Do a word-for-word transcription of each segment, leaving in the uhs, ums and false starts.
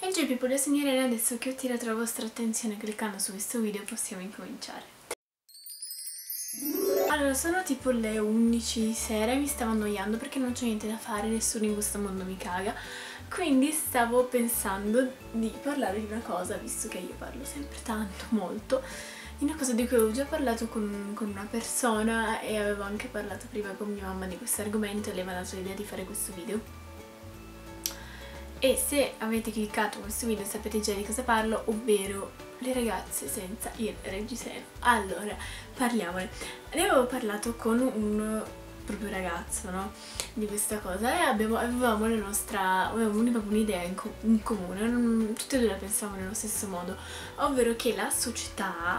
E J People, io sono Irene, adesso che ho attirato la vostra attenzione cliccando su questo video possiamo incominciare. Allora, sono tipo le undici di sera e mi stavo annoiando perché non c'è niente da fare, nessuno in questo mondo mi caga. Quindi stavo pensando di parlare di una cosa, visto che io parlo sempre tanto, molto, di una cosa di cui avevo già parlato con, con una persona e avevo anche parlato prima con mia mamma di questo argomento e lei mi ha dato l'idea di fare questo video. E se avete cliccato questo video sapete già di cosa parlo, ovvero le ragazze senza il reggiseno. Allora, parliamone. Ne avevo parlato con un proprio ragazzo, no? Di questa cosa e abbiamo, avevamo la nostra, avevamo un'idea in, co in comune, non, tutte e due la pensavamo nello stesso modo, ovvero che la società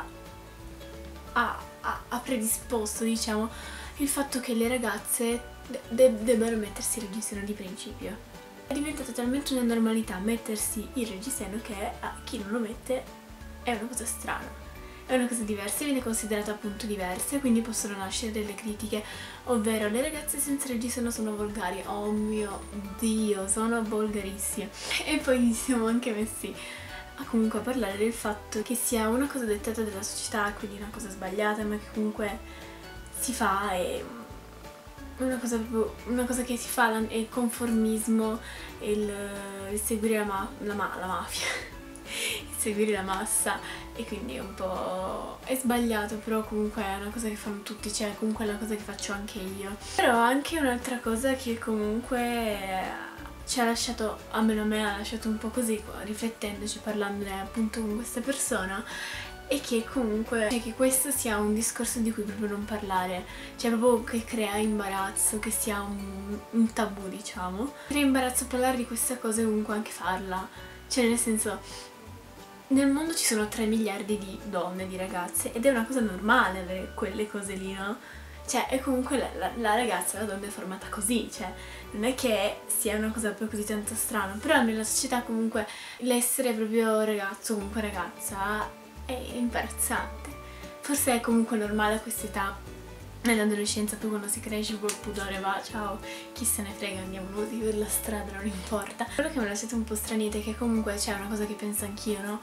ha, ha, ha predisposto, diciamo, il fatto che le ragazze de debbano mettersi il reggiseno di principio. È diventata talmente una normalità mettersi il reggiseno che a chi non lo mette è una cosa strana, è una cosa diversa, viene considerata appunto diversa e quindi possono nascere delle critiche, ovvero le ragazze senza reggiseno sono volgari, oh mio Dio, sono volgarissime. E poi siamo anche messi a comunque a parlare del fatto che sia una cosa dettata dalla società, quindi una cosa sbagliata, ma che comunque si fa e... Una cosa, una cosa che si fa è il conformismo, il, il seguire la, ma, la, ma, la mafia, il seguire la massa, e quindi è un po'... è sbagliato, però comunque è una cosa che fanno tutti, cioè comunque è una cosa che faccio anche io. Però anche un'altra cosa che comunque ci ha lasciato, almeno a me ha lasciato un po' così, riflettendoci, parlandone appunto con questa persona, e che comunque cioè che questo sia un discorso di cui proprio non parlare, cioè proprio che crea imbarazzo, che sia un, un tabù, diciamo. Crea imbarazzo parlare di questa cosa e comunque anche farla, cioè nel senso, nel mondo ci sono tre miliardi di donne, di ragazze, ed è una cosa normale avere quelle cose lì, no? Cioè, è comunque la, la, la ragazza, la donna è formata così, cioè non è che sia una cosa poi così tanto strana, però nella società comunque l'essere proprio ragazzo o comunque ragazza è imbarazzante. Forse è comunque normale a quest'età, nell'adolescenza, poi quando si cresce il pudore va, ciao, chi se ne frega, andiamo nudi per la strada, non importa. Quello che mi ha lasciato un po' stranite è che comunque c'è una cosa che penso anch'io, no?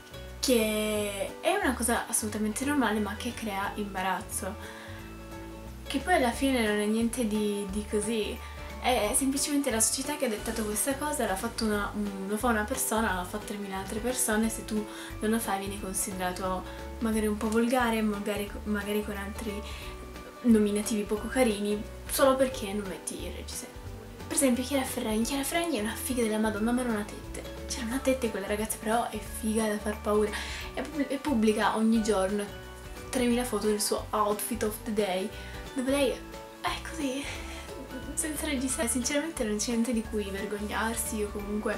Che è una cosa assolutamente normale ma che crea imbarazzo, che poi alla fine non è niente di, di così. È semplicemente la società che ha dettato questa cosa, l'ha fatto una, lo fa una persona, l'ha fatto tremila altre persone, se tu non lo fai vieni considerato magari un po' volgare, magari, magari con altri nominativi poco carini, solo perché non metti il reggiseno. Per esempio Chiara Ferragni, Chiara Ferragni è una figa della Madonna, ma non una tette. C'era una tette quella ragazza, però è figa da far paura, e, e pubblica ogni giorno tremila foto del suo outfit of the day, dove lei è così... senza reggiseno. Sinceramente non c'è niente di cui vergognarsi o comunque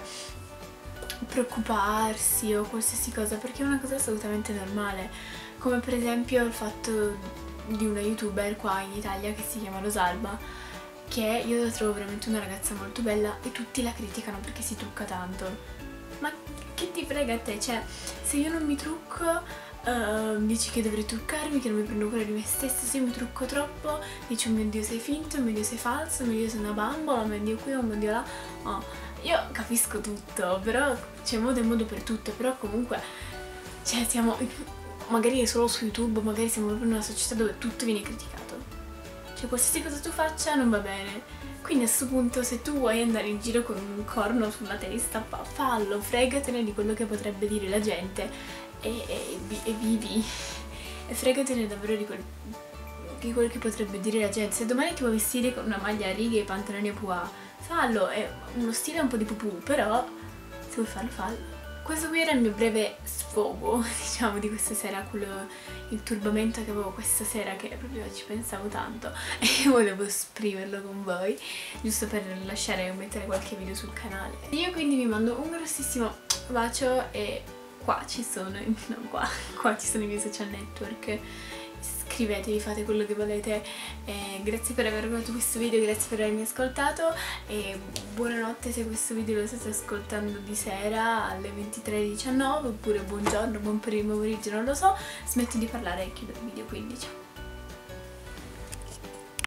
preoccuparsi o qualsiasi cosa, perché è una cosa assolutamente normale, come per esempio il fatto di una youtuber qua in Italia che si chiama Rosalba, che io la trovo veramente una ragazza molto bella e tutti la criticano perché si trucca tanto. Ma che ti frega a te? Cioè, se io non mi trucco Uh, dici che dovrei truccarmi, che non mi prendo cura di me stessa, se io mi trucco troppo dici oh mio Dio sei finto, oh mio Dio sei falso, oh mio Dio sei una bambola, oh mio Dio qui, oh mio Dio là. Oh, io capisco tutto, però c'è modo e modo per tutto, però comunque cioè siamo magari solo su YouTube, magari siamo proprio in una società dove tutto viene criticato, cioè qualsiasi cosa tu faccia non va bene. Quindi a questo punto se tu vuoi andare in giro con un corno sulla testa, fallo, fregatene di quello che potrebbe dire la gente e, e, e vivi, e fregatene davvero di, quel, di quello che potrebbe dire la gente. Se domani ti vuoi vestire con una maglia a righe e i pantaloni a pois, fallo, è uno stile un po' di pupù, però se vuoi farlo, fallo. Questo qui era il mio breve sfogo, diciamo, di questa sera, quello, il turbamento che avevo questa sera, che proprio ci pensavo tanto e volevo esprimerlo con voi, giusto per lasciare o mettere qualche video sul canale. Io quindi vi mando un grossissimo bacio e qua ci sono, no qua, qua ci sono i miei social network, iscrivetevi, fate quello che volete, eh, grazie per aver guardato questo video, grazie per avermi ascoltato e buonanotte se questo video lo state ascoltando di sera alle ventitré e diciannove, oppure buongiorno, buon pomeriggio, non lo so, smetto di parlare e chiudo il video, quindi ciao.